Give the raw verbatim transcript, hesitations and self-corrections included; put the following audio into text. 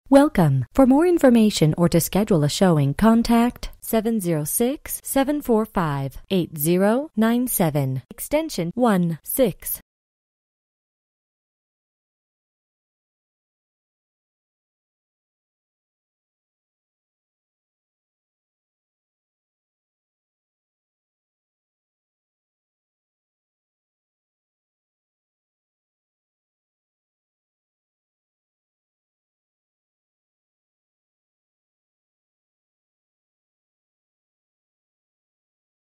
Welcome. For more information or to schedule a showing, contact seven zero six, seven four five, eight zero nine seven, extension one six.